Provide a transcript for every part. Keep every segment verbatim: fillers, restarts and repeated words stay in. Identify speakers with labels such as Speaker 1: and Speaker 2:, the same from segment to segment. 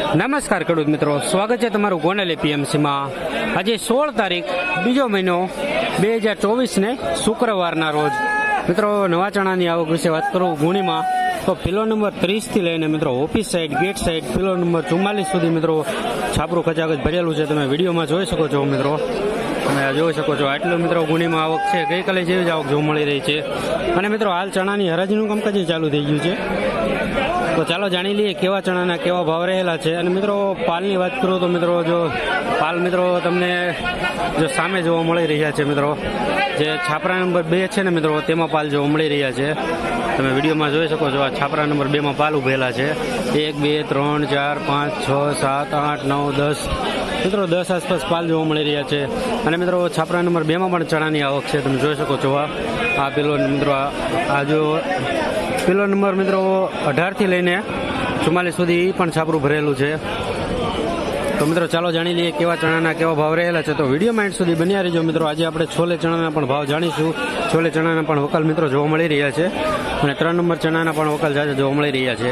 Speaker 1: નમસ્કાર ખેડૂત મિત્રો, સ્વાગત છે તમારું ગોંડલ એપીએમસી માં। આજે સોળ તારીખ બીજો મહિનો બે હજાર ચોવીસ ને શુક્રવારના રોજ મિત્રો નવા ચણાની આવક વિશે વાત કરું ગુણીમાં તો કિલો નંબર ત્રીસ થી લઈને મિત્રો office side gate side kilo number ચુમ્માલીસ સુધી મિત્રો છાપરું ખચાખચ ભરેલું છે। તમે વિડીયોમાં જોઈ શકો છો મિત્રો, તમે જોઈ શકો છો આટલું મિત્રો ગુણીમાં આવક છે। ગઈકાલે જેવી જ આવક જોવા મળી રહી છે અને મિત્રો હાલ ચણાની હરાજીનું કામકાજ ચાલુ થઈ ગયું છે। તો ચાલો જાણી લઈએ કેવા ચણાના કેવા ભાવ રહેલા છે। અને મિત્રો પાલની વાત કરું તો મિત્રો જો પાલ મિત્રો તમને જો સામે જોવા મળી રહ્યા છે મિત્રો, જે છાપરા નંબર બે છે ને મિત્રો તેમાં પાલ જોવા મળી રહ્યા છે। તમે વિડીયોમાં જોઈ શકો છો આ છાપરા નંબર બે માં પાલ ઉભેલા છે। એક બે ત્રણ ચાર પાંચ છ સાત આઠ નવ દસ મિત્રો દસ આસપાસ પાલ જોવા મળી રહ્યા છે। અને મિત્રો છાપરા નંબર બે માં પણ ચણાની આવક છે, તમે જોઈ શકો છો। આ પેલો મિત્રો આ જો પેલો નંબર મિત્રો અઢાર થી લઈને ચુમ્માલીસ સુધી પણ છાપરું ભરેલું છે। તો મિત્રો ચાલો જાણી લઈએ કેવા ચણાના કેવા ભાવ રહેલા છે। તો વિડીયો માઇન્ડ સુધી બન્યા રહેજો મિત્રો। આજે આપણે છોલે ચણાના પણ ભાવ જાણીશું। છોલે ચણાના પણ વકાલ મિત્રો જોવા મળી રહ્યા છે અને ત્રણ નંબર ચણાના પણ વકાલ જાજા જોવા મળી રહ્યા છે।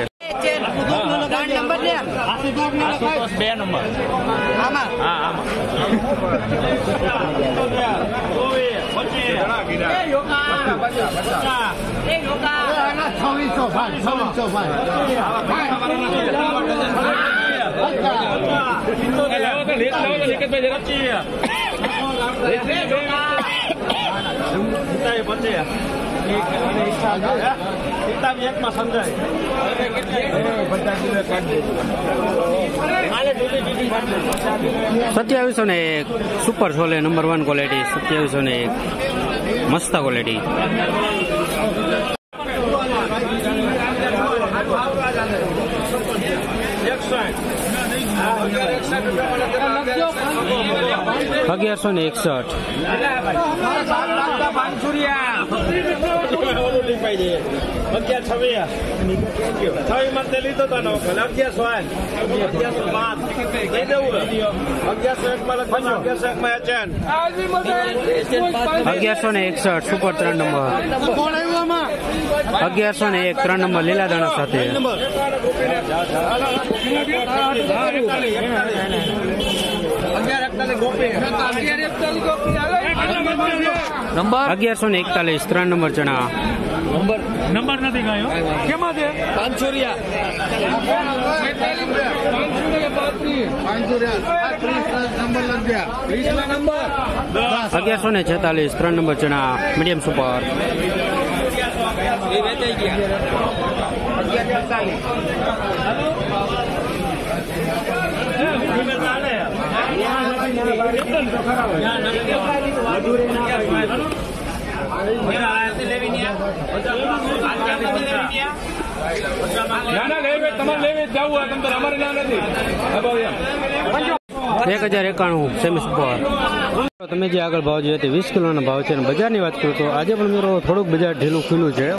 Speaker 1: બે નંબર સત્યાવીસો ને એક super chole number one quality, સત્યાવીસો ને એક મસ્ત ક્વોલિટી। અગિયારસો ને એકસઠ અગિયારસો ને એકસઠ સુપર ત્રણ નંબર, અગિયારસો ને એક ત્રણ નંબર લીલા દાણા સાથે, અગિયારસો ને એકતાલીસ ત્રણ નંબર ચણા,
Speaker 2: નંબર નથી ગયો કેમાં છે પાંચસોરિયા
Speaker 1: અગિયારસો ને છેતાલીસ ત્રણ નંબર ચણા મીડિયમ સુપર, એક હજાર એકાણું સેમી સુપર। તમે જે આગળ ભાવ જોઈએ તે વીસ કિલોના ભાવ છે અને બજારની વાત કરું તો આજે પણ મિત્રો થોડુંક બજાર ઢીલું ખુલ્લું છે।